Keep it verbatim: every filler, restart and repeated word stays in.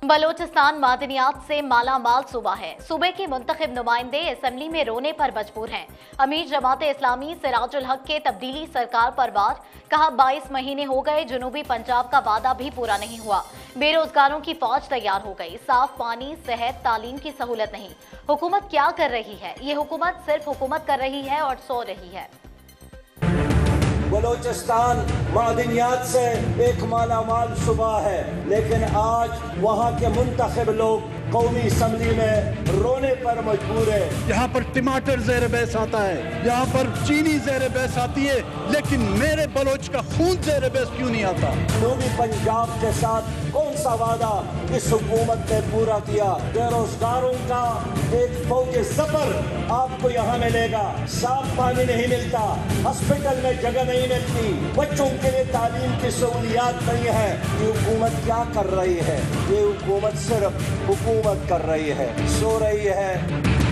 बलोचिस्तान मादनियात से माला माल सूबा है। सूबे के मुंतखब नुमाइंदे असेंबली में रोने पर मजबूर हैं। अमीर जमात इस्लामी सिराजुल हक के तब्दीली सरकार पर वार, कहा बाईस महीने हो गए, जनूबी पंजाब का वादा भी पूरा नहीं हुआ। बेरोजगारों की फौज तैयार हो गई, साफ पानी, सेहत, तालीम की सहूलत नहीं। हुकूमत क्या कर रही है? ये हुकूमत सिर्फ हुकूमत कर रही है और सो रही है। बलोचिस्तान मादनियात से एक मालामाल सूबा है, लेकिन आज वहाँ के मुंतखब लोग कौमी असम्बली में रोने पर मजबूर है। यहाँ पर टमाटर ज़ेर बहस आता है, यहाँ पर चीनी ज़ेर बहस आती है, लेकिन मेरे बलोच का खून ज़ेर बहस क्यों नहीं आता? जनूबी पंजाब के साथ कौन सा वादा इस हुकूमत ने पूरा किया? बेरोजगारों का एक फौज सफर आपको यहाँ मिलेगा, साफ पानी नहीं मिलता, हॉस्पिटल में जगह नहीं मिलती, बच्चों के लिए तालीम की सहूलियात नहीं है। ये हुकूमत क्या कर रही है? ये हुकूमत सिर्फ हुकूमत कर रही है, सो रही है।